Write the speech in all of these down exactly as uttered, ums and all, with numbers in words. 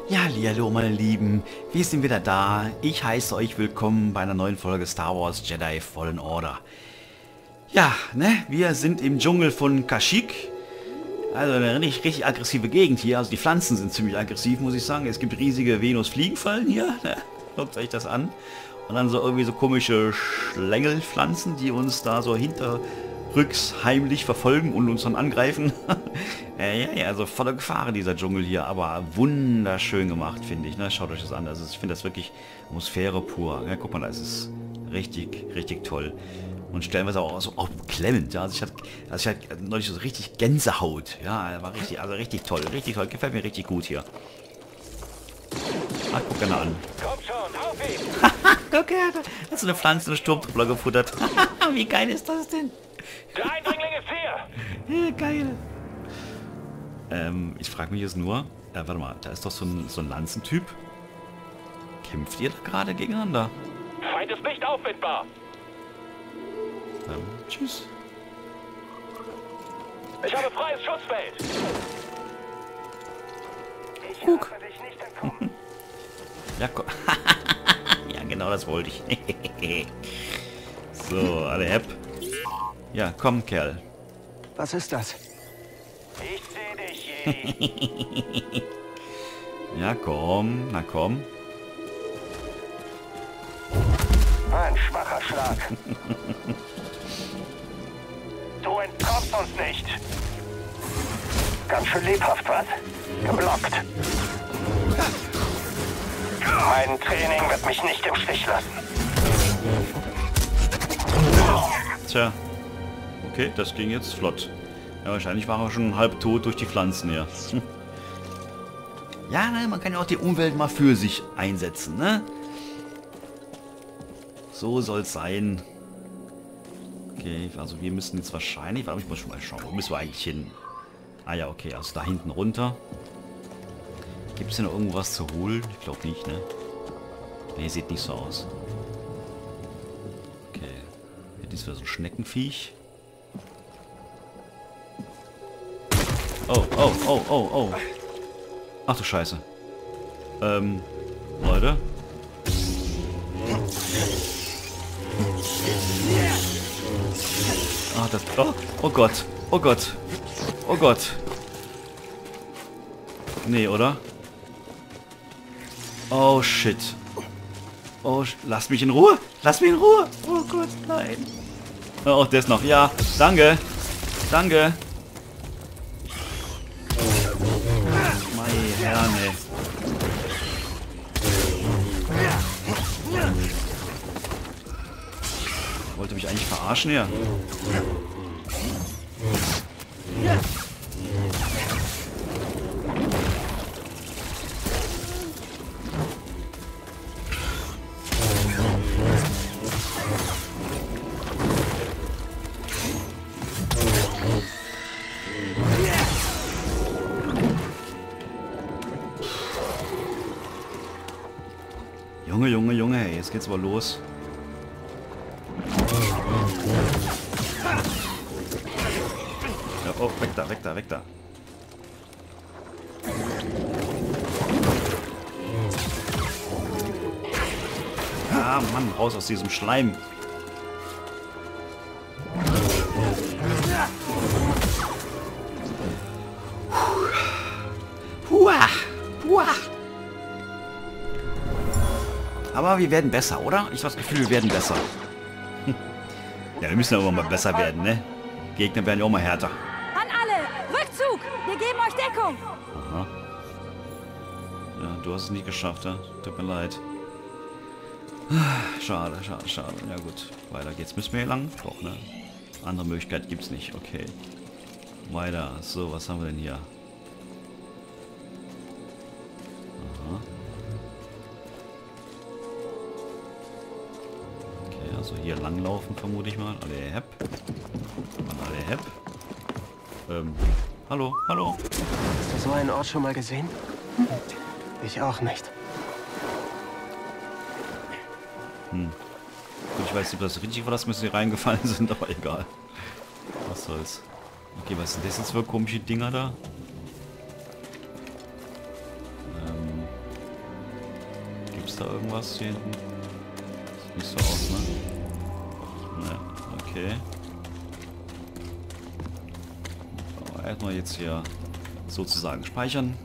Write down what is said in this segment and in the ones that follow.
Ja, hallo meine Lieben, wir sind wieder da. Ich heiße euch willkommen bei einer neuen Folge Star Wars Jedi Fallen Order. Ja, ne, wir sind im Dschungel von Kashyyyk. Also eine richtig, richtig aggressive Gegend hier. Also die Pflanzen sind ziemlich aggressiv, muss ich sagen. Es gibt riesige Venus-Fliegenfallen hier. Ne? Guckt euch das an. Und dann so irgendwie so komische Schlängelpflanzen, die uns da so hinterrücks heimlich verfolgen und uns dann angreifen. ja, ja, ja, also voller Gefahr dieser Dschungel hier, aber wunderschön gemacht, finde ich. Ne? Schaut euch das an. Also ich finde das wirklich Atmosphäre pur. Ja, guck mal, das ist richtig, richtig toll. Und stellenweise auch so auch beklemmend. Ja? Also ich hatte, also ich hatte neulich so richtig Gänsehaut. Ja, war richtig, also richtig toll, richtig toll. Gefällt mir richtig gut hier. Ah, guck gerne an. Komm schon, auf ihn! Guck her, da hat so eine Pflanze, eine Sturmtruppler gefuttert. Wie geil ist das denn? Der Eindringling ist hier! Ja, geil. Ähm, ich frage mich jetzt nur, äh, warte mal, da ist doch so ein, so ein Lanzentyp. Kämpft ihr da gerade gegeneinander? Feind ist nicht auffindbar! Ähm, tschüss. Ich habe freies Schussfeld! Ich Guck. lasse dich nicht entkommen. Ja, komm. Ja, genau das wollte ich. So, alle happ. Ja, komm, Kerl. Was ist das? Ich sehe dich, Jedi. Ja, komm, na komm. Ein schwacher Schlag. Du entkommst uns nicht. Ganz schön lebhaft, was? Geblockt. Mein Training wird mich nicht im Stich lassen. Tja. Okay, das ging jetzt flott. Ja, wahrscheinlich war er schon halb tot durch die Pflanzen hier. Hm. Ja, ne, man kann ja auch die Umwelt mal für sich einsetzen, ne? So soll's sein. Okay, also wir müssen jetzt wahrscheinlich... Warte, ich muss schon mal schauen. Wo müssen wir eigentlich hin? Ah ja, okay, also da hinten runter. Gibt es denn noch irgendwas zu holen? Ich glaube nicht, ne? Ne, sieht nicht so aus. Okay. Hier ist wieder so ein Schneckenviech. Oh, oh, oh, oh, oh. Ach du Scheiße. Ähm, Leute. Ah, das... Oh, oh Gott. Oh Gott. Oh Gott. Nee, oder? Oh, shit. Oh, lass mich in Ruhe. Lass mich in Ruhe. Oh Gott, nein. Oh, der ist noch. Ja, danke. Danke. Meine Herren, ey. Wollte mich eigentlich verarschen, ja. Junge, Junge, Junge, hey, jetzt geht's aber los. Ja, oh, weg da, weg da, weg da. Ah, Mann, raus aus diesem Schleim. Huah, huah. Aber wir werden besser, oder? Ich habe das Gefühl, wir werden besser. Hm. Ja, wir müssen ja immer mal besser werden, ne? Gegner werden ja auch mal härter. An alle! Rückzug! Wir geben euch Deckung! Aha. Ja, du hast es nicht geschafft, ja? Tut mir leid. Schade, schade, schade. Ja gut, weiter geht's. Müssen wir hier lang? Doch, ne? Andere Möglichkeit gibt's nicht. Okay. Weiter. So, was haben wir denn hier? Aha. Okay, also hier langlaufen vermute ich mal. Alle hepp. Alle hepp. Ähm, hallo, hallo. Hast du so einen Ort schon mal gesehen? Ich auch nicht. Hm. Gut, ich weiß nicht, ob das richtig war, dass mir sie reingefallen sind, aber egal. Was soll's. Okay, was sind das jetzt für komische Dinger da? Ähm, Gibt's da irgendwas hier hinten? Sieht nicht so aus, ne? Ne, okay. Aber erstmal jetzt hier sozusagen speichern.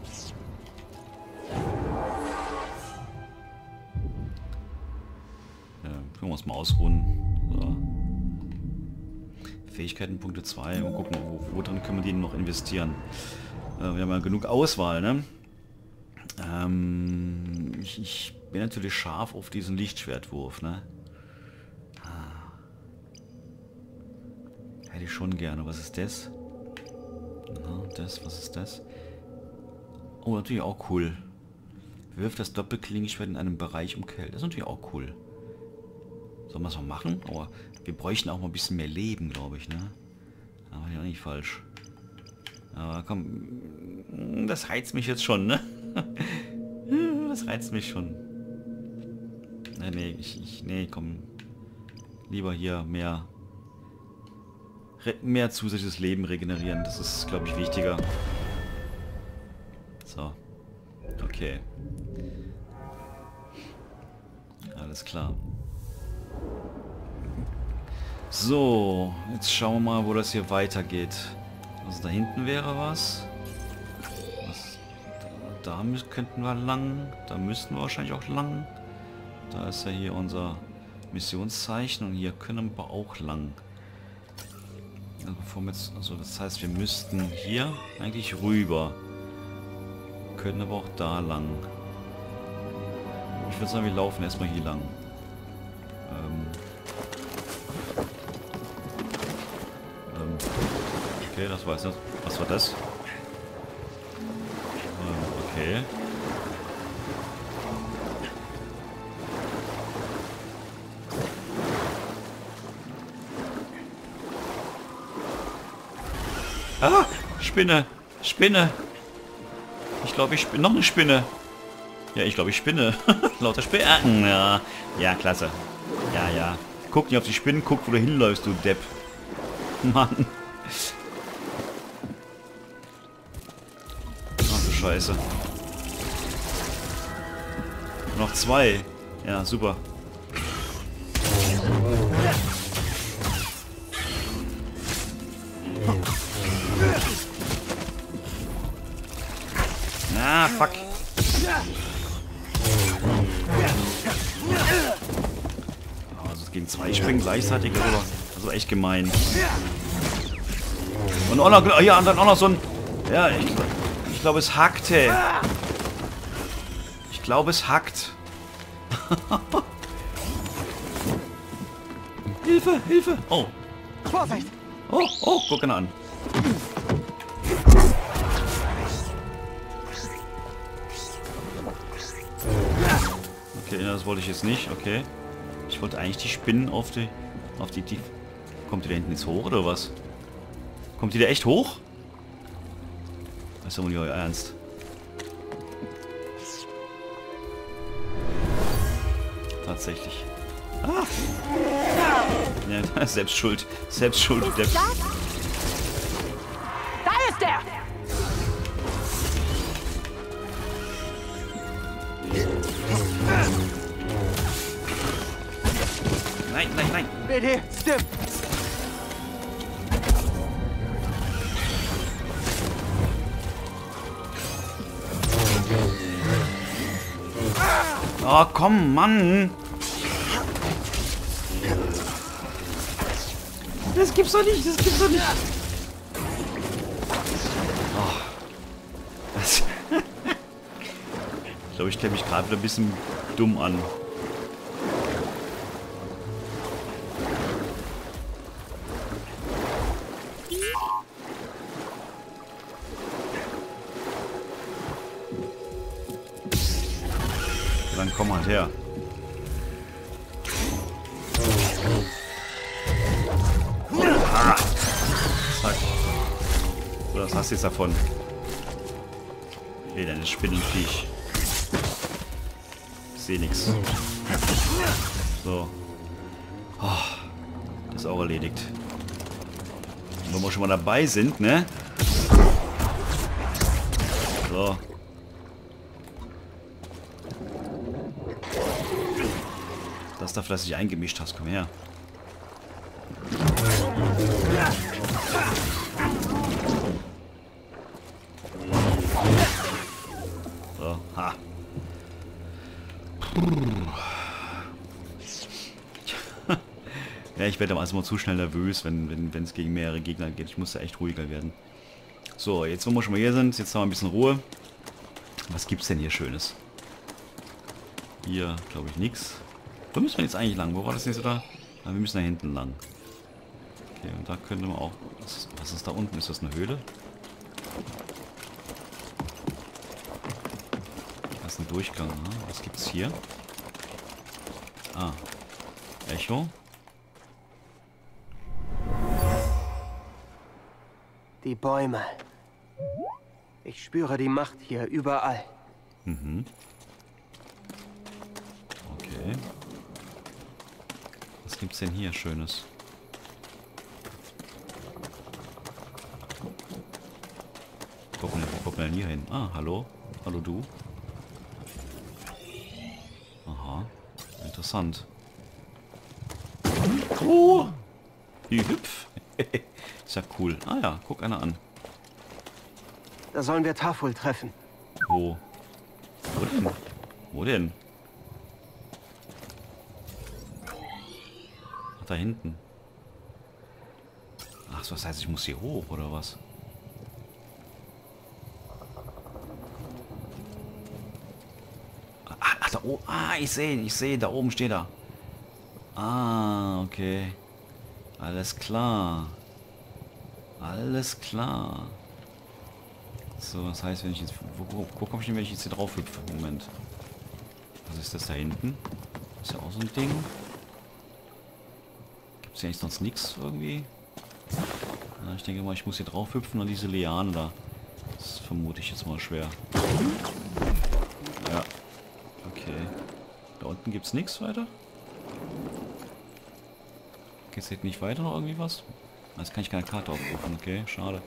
Ja, können wir uns mal ausruhen. So. Fähigkeitenpunkte zwei und gucken, wo, wo drin können wir die noch investieren. Äh, wir haben ja genug Auswahl, ne? Ähm, ich, ich bin natürlich scharf auf diesen Lichtschwertwurf, ne? Ah. Hätte ich schon gerne. Was ist das? Na, das, was ist das? Oh, natürlich auch cool. Wirft das Doppelklingenschwert in einem Bereich um Kälte. Das ist natürlich auch cool. Sollen wir es mal machen? Oh, wir bräuchten auch mal ein bisschen mehr Leben, glaube ich, ne? Aber ja nicht falsch. Aber komm, das reizt mich jetzt schon, ne? Das reizt mich schon. Nee, nee, ich, ich, nee, komm. Lieber hier mehr, mehr zusätzliches Leben regenerieren. Das ist, glaube ich, wichtiger. So. Okay. Alles klar. So, jetzt schauen wir mal, wo das hier weitergeht. Also da hinten wäre was. was da, da könnten wir lang. Da müssten wir wahrscheinlich auch lang. Da ist ja hier unser Missionszeichen und hier können wir auch lang. Also, bevor wir jetzt, also das heißt, wir müssten hier eigentlich rüber. Können aber auch da lang. Ich würde sagen, wir laufen erstmal hier lang. Ähm. Ähm. Okay, das weiß ich. Was war das? Ähm, okay. Ah! Spinne! Spinne! Ich glaube, ich spinne. Noch eine Spinne. Ja, ich glaube, ich spinne. Lauter Spinnen. Ja. Ja, klasse. Ja, ja. Guck nicht auf die Spinnen, guck, wo du hinläufst, du Depp. Mann. Ach du Scheiße. Noch zwei. Ja, super. Ah, fuck. Also gegen zwei springen gleichzeitig, also, also echt gemein. Und auch noch, ja, und dann auch noch so ein... Ja, ich, ich glaube, es hackt, hey. Ich glaube, es hackt. Hilfe, Hilfe. Oh. Vorsicht! Oh, oh, guck ihn an. Okay, das wollte ich jetzt nicht, okay. Ich wollte eigentlich die Spinnen auf die... Auf die... die kommt die da hinten jetzt hoch, oder was? Kommt die da echt hoch? Das ist ja wohl nicht euer Ernst. Tatsächlich. Ah! Ja, selbst schuld. Selbst schuld. Ist Der das? Da ist er! Nein, nein, nein. B D, Stim! Oh, komm, Mann. Das gibt's doch nicht, das gibt's doch nicht. Oh. Das ich glaube, ich stelle mich gerade wieder ein bisschen dumm an. Dann komm halt her. Ah. Zack. So, das hast du jetzt davon. Hey, deine Spinnenviech. Ich sehe nichts. So. Oh, das ist auch erledigt. Und wenn wir schon mal dabei sind, ne? So. dass du vielleicht dich eingemischt hast. Komm her. So, ha. Ja, ich werde aber mal zu schnell nervös, wenn wenn wenn, es gegen mehrere Gegner geht. Ich muss da echt ruhiger werden. So, jetzt wo wir schon mal hier sind, jetzt haben wir ein bisschen Ruhe. Was gibt's denn hier Schönes? Hier, glaube ich, nichts. Wo müssen wir jetzt eigentlich lang? Wo war das jetzt da? Ah, wir müssen da hinten lang. Okay, und da könnte man auch... Was ist, was ist da unten? Ist das eine Höhle? Das ist ein Durchgang. Ne? Was gibt's hier? Ah. Echo. Die Bäume. Ich spüre die Macht hier überall. Mhm. Okay. Was gibt's denn hier Schönes? Wo kommt man, wo kommt man denn hier hin? Ah, hallo? Hallo du? Aha. Interessant. Oh! Wie hüpf! Ist ja cool. Ah ja, guck einer an. Da sollen wir Tafel treffen. Wo? Wo denn? Wo denn? Ach, da hinten. Ach so, das heißt, ich muss hier hoch, oder was? Ah, ach, da oben. Ah, ich sehe ihn, ich sehe ihn. Da oben steht er. Ah, okay. Alles klar. Alles klar. So, das heißt, wenn ich jetzt... Wo, wo, wo komme ich denn, wenn ich jetzt hier drauf hüpfe? Moment. Was ist das da hinten? Ist ja auch so ein Ding. Gibt es ja eigentlich sonst nichts irgendwie? Ja, ich denke mal, ich muss hier drauf hüpfen und diese Liane da. Das vermute ich jetzt mal schwer. Ja. Okay. Da unten gibt es nichts weiter? Geht's jetzt nicht weiter noch irgendwie was? Jetzt kann ich keine Karte aufrufen, okay, schade.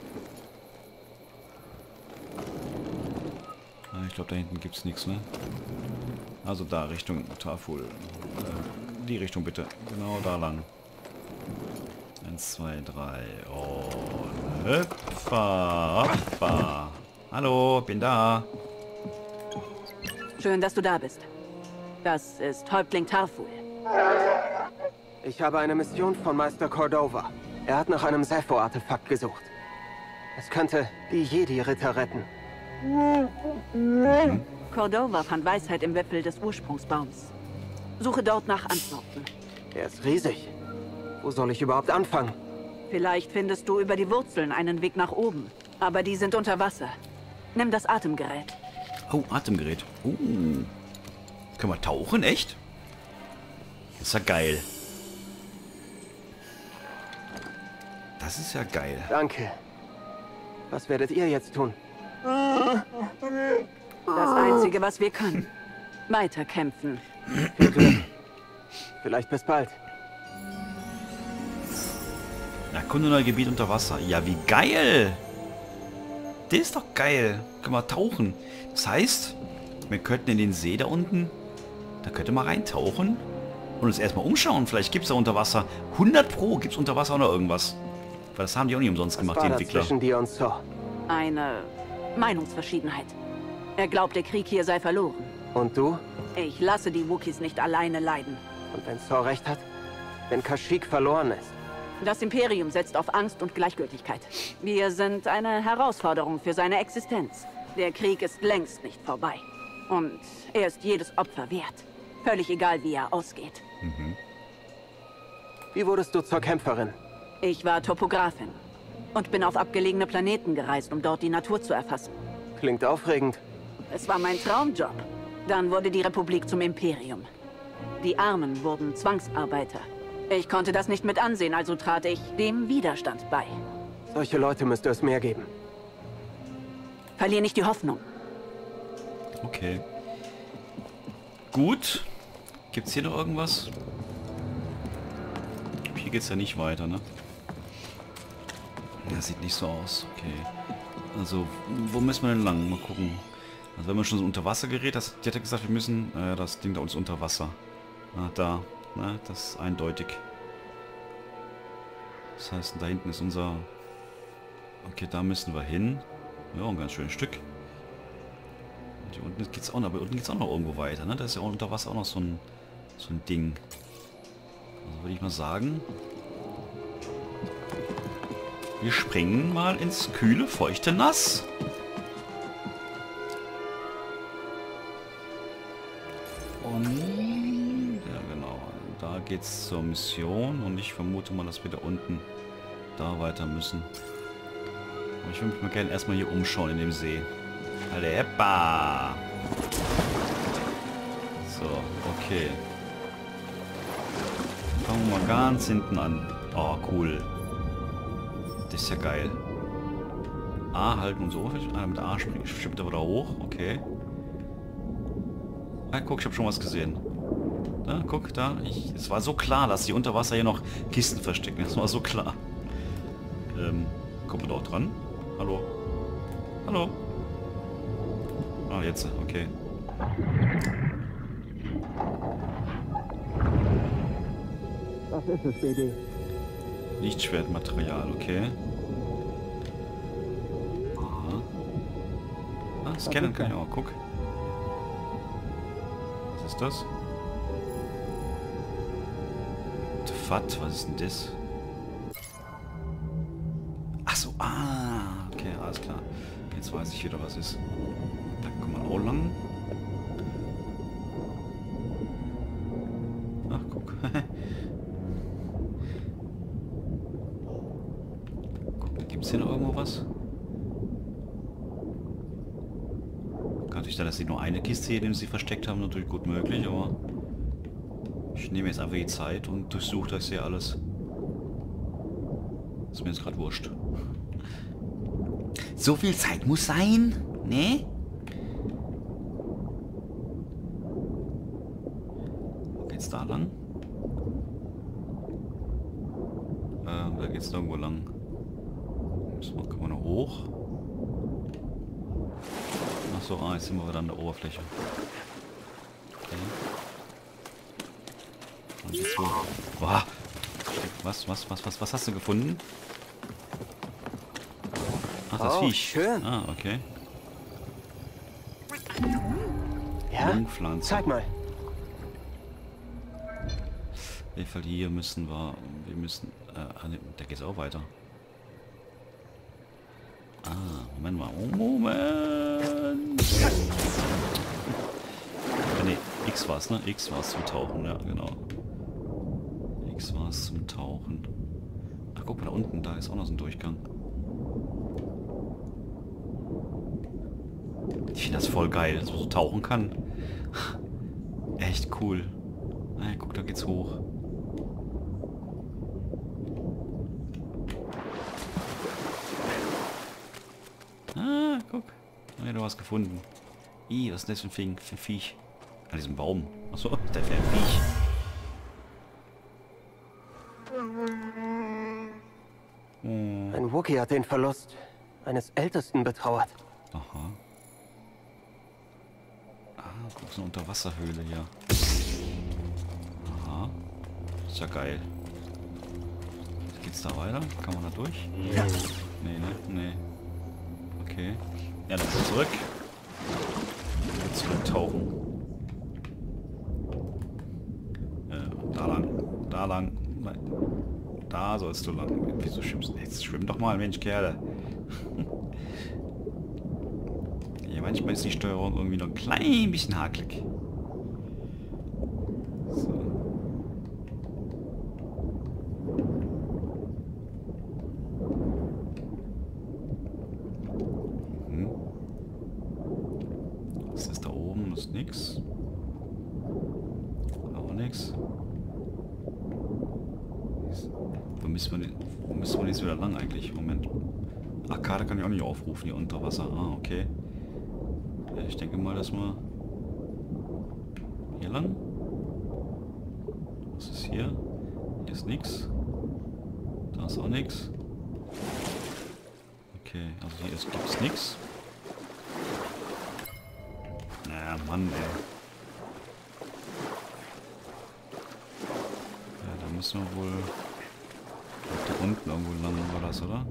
Ich glaube, da hinten gibt es nichts, ne? Also da, Richtung Tafel. Äh, die Richtung bitte. Genau da lang. Eins, zwei, drei. Und hüpfa, hüpfa. Hallo, bin da. Schön, dass du da bist. Das ist Häuptling Tarful. Ich habe eine Mission von Meister Cordova. Er hat nach einem Sepho-Artefakt gesucht. Es könnte die Jedi-Ritter retten. Hm? Cordova fand Weisheit im Wipfel des Ursprungsbaums. Suche dort nach Antworten. Er ist riesig. Wo soll ich überhaupt anfangen? Vielleicht findest du über die Wurzeln einen Weg nach oben. Aber die sind unter Wasser. Nimm das Atemgerät. Oh, Atemgerät. Uh. Können wir tauchen? Echt? Das ist ja geil. Das ist ja geil. Danke. Was werdet ihr jetzt tun? Das Einzige, was wir können. Weiterkämpfen. Viel Glück. Vielleicht bis bald. Erkunde neue Gebiet unter Wasser. Ja, wie geil! Das ist doch geil. Können wir tauchen. Das heißt, wir könnten in den See da unten, da könnte man reintauchen und uns erstmal umschauen. Vielleicht gibt es da unter Wasser. hundert Pro gibt es unter Wasser auch noch irgendwas. Weil das haben die auch nicht umsonst gemacht, die Entwickler. Zwischen dir und Saw? Eine Meinungsverschiedenheit. Er glaubt, der Krieg hier sei verloren. Und du? Ich lasse die Wookiees nicht alleine leiden. Und wenn Saw recht hat? Wenn Kashyyyk verloren ist? Das Imperium setzt auf Angst und Gleichgültigkeit. Wir sind eine Herausforderung für seine Existenz. Der Krieg ist längst nicht vorbei. Und er ist jedes Opfer wert. Völlig egal, wie er ausgeht. Mhm. Wie wurdest du zur Kämpferin? Ich war Topografin und bin auf abgelegene Planeten gereist, um dort die Natur zu erfassen. Klingt aufregend. Es war mein Traumjob. Dann wurde die Republik zum Imperium. Die Armen wurden Zwangsarbeiter. Ich konnte das nicht mit ansehen, also trat ich dem Widerstand bei. Solche Leute müsste es mehr geben. Verlier nicht die Hoffnung. Okay. Gut. Gibt's hier noch irgendwas? Hier geht's ja nicht weiter, ne? Ja, sieht nicht so aus. Okay. Also, wo müssen wir denn lang? Mal gucken. Also, wenn man schon so ein Unterwassergerät, das, die hat ja gesagt, wir müssen... Äh, das Ding da uns unter Wasser. Ah, da. Na, das ist eindeutig. Das heißt, da hinten ist unser... Okay, da müssen wir hin. Ja, ein ganz schönes Stück. Und hier unten geht's auch noch, aber unten geht's auch noch irgendwo weiter, ne? Da ist ja unter Wasser auch noch so ein, so ein Ding. Also würde ich mal sagen... Wir springen mal ins kühle, feuchte Nass. Und ja genau, da geht's zur Mission und ich vermute mal, dass wir da unten da weiter müssen. Aber ich würde mich mal gerne erstmal hier umschauen in dem See. Heppa! So, okay. Fangen wir mal ganz hinten an. Oh, cool. Das ist ja geil. A halten und so. Ah, mit A springt bestimmt aber da hoch. Okay. Ah, guck, ich habe schon was gesehen. Da, guck, da. Ich, es war so klar, dass die unter Wasser hier noch Kisten verstecken. Das war so klar. Ähm, kommt man da auch dran? Hallo? Hallo? Ah, jetzt. Okay. Was ist es, B D? Lichtschwertmaterial, okay. Aha. Ah, scannen kann ich auch, guck. Was ist das? Tfat, was ist denn das? Ach so, ah, okay, alles klar. Jetzt weiß ich wieder, was ist. Da kommt man auch lang. Ach, guck. Gibt es hier noch irgendwo was? Kann sich da, dass sie nur eine Kiste hier, in sie versteckt haben, natürlich gut möglich, aber ich nehme jetzt einfach die Zeit und durchsuche das hier alles. Ist mir jetzt gerade wurscht. So viel Zeit muss sein, ne? Wo geht's da lang? Äh, da geht's irgendwo lang. So, kommen wir noch hoch. Achso, ah, jetzt sind wir wieder an der Oberfläche. Okay. Und jetzt so. Boah. Was, was, was, was, was hast du gefunden? Ach, das Oh, Viech. schön. Ah, okay. Ja? Jungpflanze. Zeig mal. Auf jeden Fall hier müssen wir, wir müssen, äh, ne, da geht's auch weiter. Ah, Moment mal. Oh, Moment. Ah, ne, X war's, ne? X war's zum Tauchen, ja, genau. X war's zum Tauchen. Ach, guck mal da unten, da ist auch noch so ein Durchgang. Ich finde das voll geil, dass man so tauchen kann. Echt cool. Ah, guck, da geht's hoch. Ah, guck. Da hat er was gefunden. Ih, was ist das für ein, Fing, für ein Viech? An diesem Baum. Achso, der für ein Viech. Hm. Ein Wookie hat den Verlust eines Ältesten betrauert. Aha. Ah, guck, so eine Unterwasserhöhle hier. Aha. Ist ja geil. Geht's da weiter? Kann man da durch? Ja. Nee, ne? Nee. Okay. Ja, dann zurück. Zurücktauchen. Äh, da lang. Da lang. Nein. Da sollst du lang. Wieso schwimmst du? Jetzt schwimm doch mal, Mensch, Kerle. Ja, manchmal ist die Steuerung irgendwie noch ein klein bisschen hakelig. So. Hm. Was ist da oben? Das ist nix. Auch nix. Wo müssen wir denn, wo müssen wir jetzt wieder lang eigentlich? Moment. Ach, Karte kann ich auch nicht aufrufen hier unter Wasser. Ah, okay. Ja, ich denke mal, dass wir hier lang. Was ist hier? Hier ist nichts. Da ist auch nichts. Okay, also hier gibt es nichts. Na, Mann, ey. müssen wir wohl... Da unten irgendwo lang war das, oder?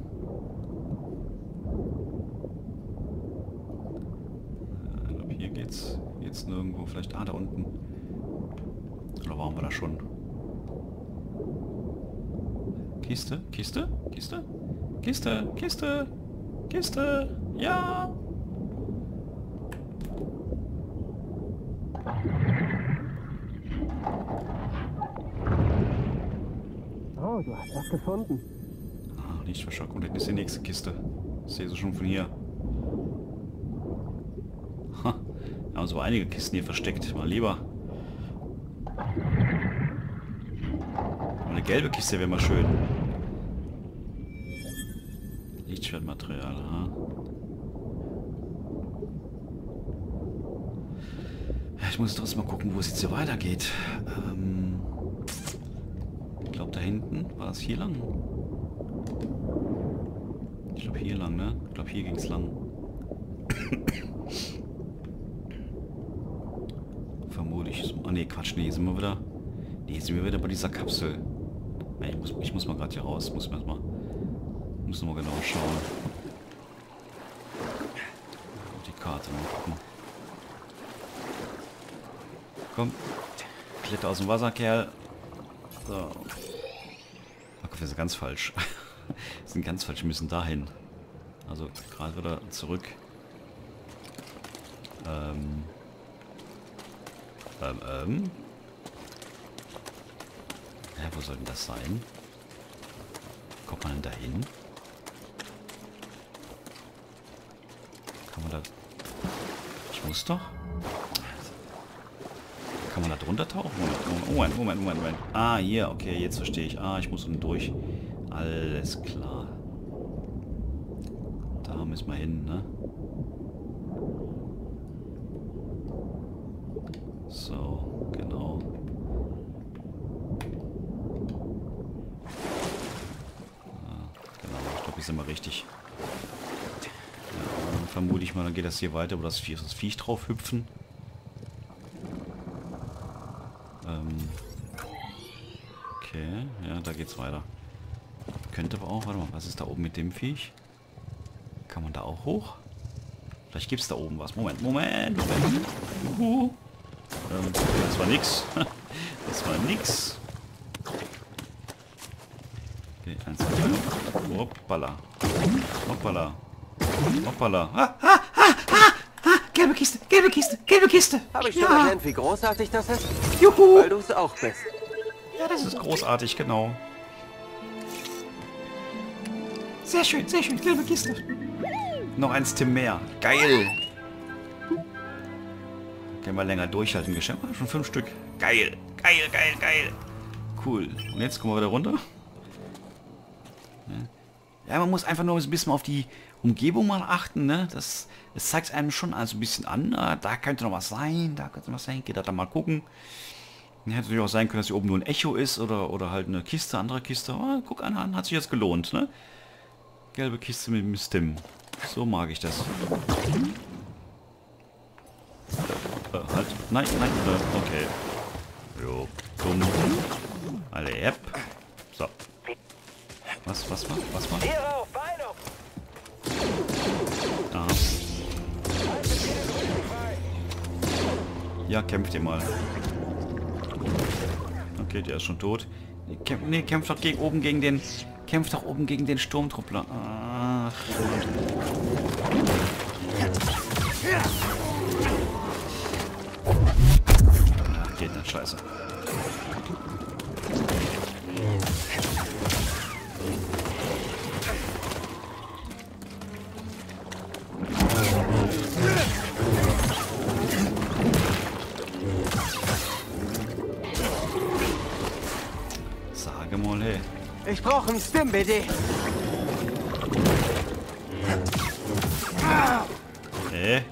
Ich glaube, hier geht's jetzt nirgendwo. Vielleicht... Ah, da unten. Oder waren wir da schon? Kiste? Kiste? Kiste? Kiste? Kiste? Kiste? Ja! Oh, du hast was gefunden. Ah, nicht verschockt. Und dann ist die nächste Kiste. Ich sehe sie schon von hier. Ha. Da haben so einige Kisten hier versteckt. Mal lieber. Eine gelbe Kiste wäre mal schön. Lichtschwertmaterial, ha? Ich muss trotzdem mal gucken, wo es jetzt hier weitergeht. Ähm ich glaube, da hinten war es hier lang. Ich glaube, hier lang, ne? Ich glaube, hier ging es lang. Vermutlich. Ah, ne, Quatsch, ne, hier sind wir wieder. Ne, hier sind wir wieder bei dieser Kapsel. Ich muss, ich muss mal gerade hier raus. Muss mir erstmal. Muss noch mal genau schauen. Die Karte mal gucken. Komm. Kletter aus dem Wasser, Kerl. So. Ach Gott, wir sind ganz falsch. Wir sind ganz falsch. Wir müssen dahin. Also gerade wieder zurück. Ähm. Ähm, ähm. Ja, wo soll denn das sein? Kommt man denn da hin? Kann man da... Ich muss doch... Kann man da drunter tauchen? Moment, Moment, Moment, Moment. Ah, hier, okay, jetzt verstehe ich. Ah, ich muss unten durch. Alles klar. Da müssen wir hin, ne? So, genau. Ich sind wir richtig. Ja, dann vermute ich mal, dann geht das hier weiter, wo das Viech, das Viech drauf hüpfen. Ähm okay, ja, da geht's weiter. Könnte aber auch, warte mal, was ist da oben mit dem Viech? Kann man da auch hoch? Vielleicht gibt's da oben was. Moment, Moment, Moment. Juhu. Ähm, das war nix. Das war nix. Okay, eins, zwei, drei. Hoppala. Hoppala. Hoppala. Ah, ah, ah, ah, ah. Gelbe Kiste, gelbe Kiste, gelbe Kiste. Habe ich schon Ja. erwähnt, wie großartig das ist? Juhu. Weil du es auch bist. Ja, das ist großartig, genau. Sehr schön, sehr schön, gelbe Kiste. Noch eins Tim mehr. Geil. Können wir länger durchhalten. Geschenk. Ah, schon fünf Stück. Geil, geil, geil, geil. Cool. Und jetzt kommen wir wieder runter. Ja, man muss einfach nur ein bisschen auf die Umgebung mal achten, ne? Das, das zeigt einem schon also ein bisschen an. Da könnte noch was sein, da könnte noch was sein. Geht da dann mal gucken. Hätte natürlich auch sein können, dass hier oben nur ein Echo ist oder, oder halt eine Kiste, andere Kiste. Oh, guck an, an, hat sich jetzt gelohnt, ne? Gelbe Kiste mit dem Stim. So mag ich das. Äh, halt. Nein, nein, äh, okay. Jo, dumm. Alle App. So. Was, was war? Was war? Hierauf, Bein auf! Aha. Ja, kämpft ihr mal. Okay, der ist schon tot. Nee, kämpft, nee, kämpft doch gegen, oben gegen den... Kämpft doch oben gegen den Sturmtruppler. Ach. Ach, geht nicht, scheiße. Sage mal, hey. Ich brauche einen Stim-B D. Hey.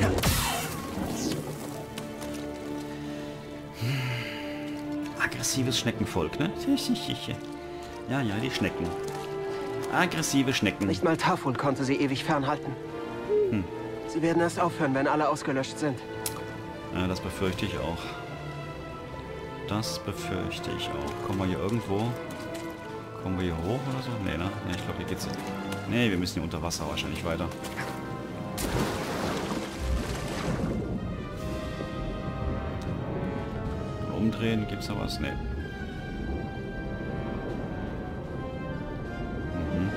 Aggressives Schneckenvolk, ne? Ja, ja, die Schnecken. Aggressive Schnecken. Nicht mal Tafel konnte sie ewig fernhalten. Hm. Sie werden erst aufhören, wenn alle ausgelöscht sind. Ja, das befürchte ich auch. Das befürchte ich auch. Kommen wir hier irgendwo... Kommen wir hier hoch oder so? Nee, ne? Nee, ich glaube, hier geht's... Nee, wir müssen hier unter Wasser wahrscheinlich weiter. Umdrehen, gibt's da was? Nee. Mhm.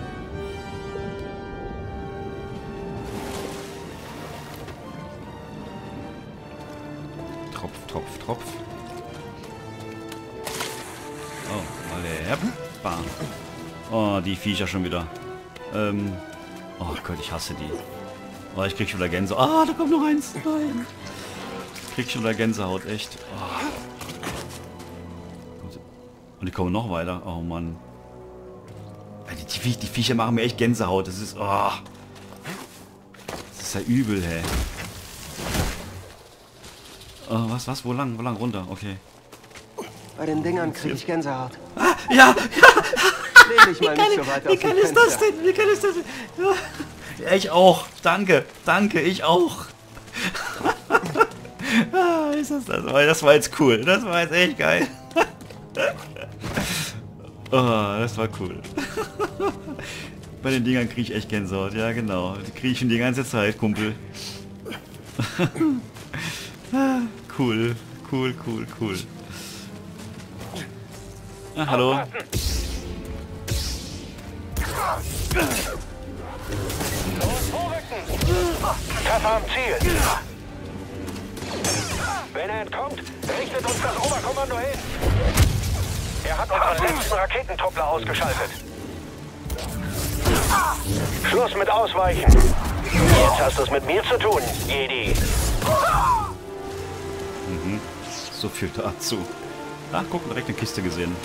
Tropf, Tropf, Tropf. Oh, alle. Bam. Oh, die Viecher schon wieder. Ähm. Oh Gott, ich hasse die. Oh, ich krieg schon wieder Gänsehaut. Ah, da kommt noch eins. Nein. Ich krieg schon wieder Gänsehaut, echt. Oh. Und die kommen noch weiter. Oh Mann. Die, die, die Viecher machen mir echt Gänsehaut. Das ist... Oh. Das ist ja übel, hä. Oh, was, was? Wo lang? Wo lang? Runter? Okay. Bei den Dingern kriege ich Gänsehaut. Ah, ja, ja. Lehn dich mal nicht so weit aus Wie geil ist das denn? Wie geil ist das denn? Ja. Ja, ich auch. Danke. Danke, ich auch. Ah, ist das das? Das war jetzt cool. Das war jetzt echt geil. Oh, das war cool. Bei den Dingern kriege ich echt Gänsehaut. Ja, genau. Die kriege ich schon die ganze Zeit, Kumpel. Cool. Cool, cool, cool. Ah, hallo. Treffer am Ziel. Wenn er entkommt, richtet uns das Oberkommando hin. Er hat unseren letzten Raketentruppler ausgeschaltet. Schluss mit Ausweichen. Jetzt hast du es mit mir zu tun, Jedi. Mhm. So viel dazu. Ah, guck, direkt eine Kiste gesehen.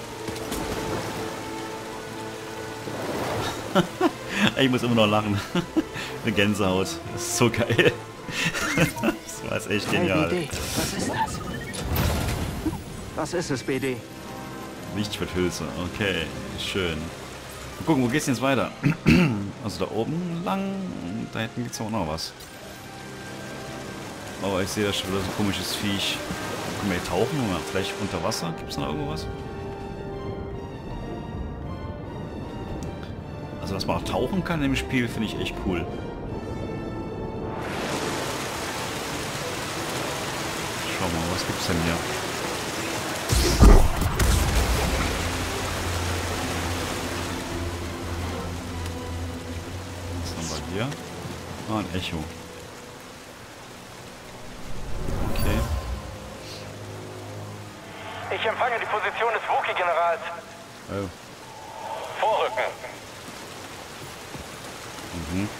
Ich muss immer noch lachen. Eine Gänsehaut. Das ist so geil. Das war jetzt echt genial. Hey, B D, was ist das? Was ist es, B D? Lichtschwerthülse. Okay, schön. Mal gucken, wo geht's denn jetzt weiter? Also da oben lang. Und da hinten gibt's auch noch was. Aber ich sehe da schon wieder so ein komisches Viech. Können wir hier tauchen? Oder vielleicht unter Wasser? Gibt's noch irgendwas? Also, dass man auch tauchen kann im Spiel, finde ich echt cool. Schau mal, was gibt's denn hier? Was haben wir hier? Ah, ein Echo. Okay. Ich empfange die Position des Wookie-Generals. Oh. Vorrücken. Mhm.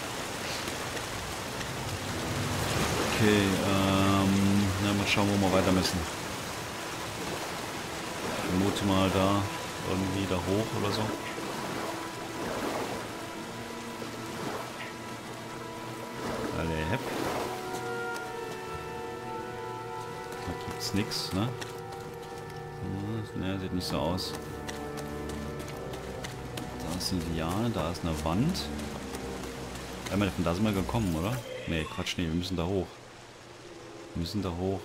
Okay, ähm, na, mal schauen, wo wir weiter müssen. Ich vermute mal da, irgendwie da hoch oder so. Alle hepp. Da gibt's nix, ne? Ne, sieht nicht so aus. Da ist eine Liane, da ist eine Wand. Einmal von da sind wir gekommen, oder? Ne, Quatsch, nee, wir müssen da hoch. Wir müssen da hoch.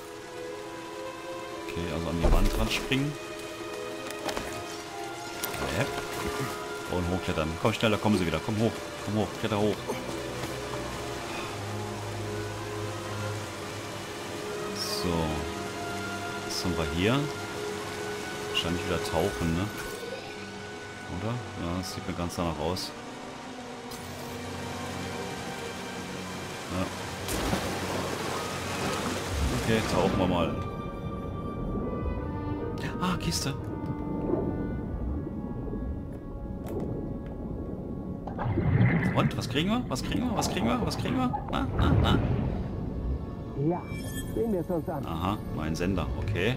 Okay, also an die Wand dran springen. Yep. Und hochklettern. Komm, schneller, kommen sie wieder. Komm hoch, komm hoch, kletter hoch. So. Was haben wir hier? Wahrscheinlich wieder tauchen, ne? Oder? Ja, das sieht mir ganz danach aus. Ja. Okay, tauchen wir mal. Ah, Kiste. Und, was kriegen wir? Was kriegen wir? Was kriegen wir? Was kriegen wir? Na, na, na. Ja, sehen wir es uns an. Aha, mein Sender, okay.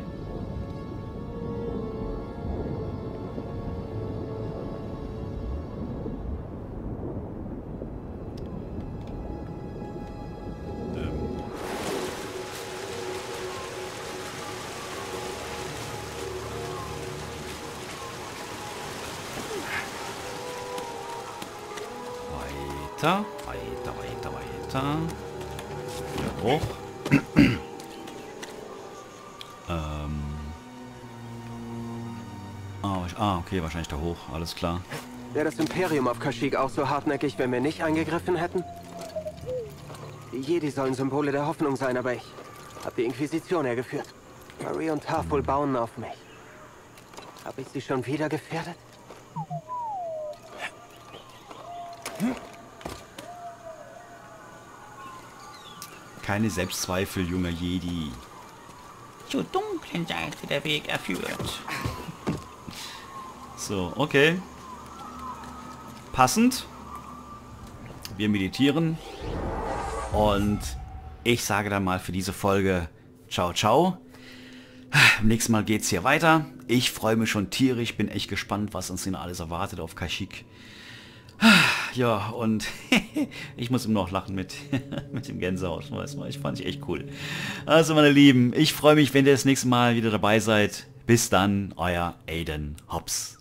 Weiter, weiter, weiter, weiter. Wieder hoch. ähm. Ah, okay, wahrscheinlich da hoch. Alles klar. Wäre das Imperium auf Kashyyyk auch so hartnäckig, wenn wir nicht eingegriffen hätten? Die Jedi sollen Symbole der Hoffnung sein, aber ich habe die Inquisition hergeführt. Marie und Tarful bauen auf mich. Habe ich sie schon wieder gefährdet? Keine Selbstzweifel, junger Jedi. Zur dunklen Seite der Weg erführt. So, okay. Passend. Wir meditieren. Und ich sage dann mal für diese Folge ciao, ciao. Beim nächsten Mal geht's hier weiter. Ich freue mich schon tierisch. Bin echt gespannt, was uns denn alles erwartet auf Kashyyyk. Ja, und ich muss immer noch lachen mit, mit dem Gänsehaut. Ich fand ich echt cool. Also, meine Lieben, ich freue mich, wenn ihr das nächste Mal wieder dabei seid. Bis dann, euer Aiden Hobbs.